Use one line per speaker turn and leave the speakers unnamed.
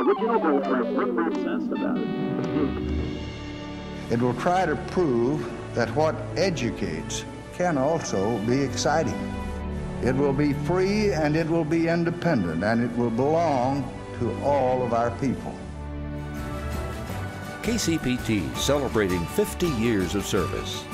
original bullfrog. We're obsessed about it.
It will try to prove that what educates can also be exciting. It will be free and it will be independent and it will belong to all of our people.
KCPT celebrating 50 years of service.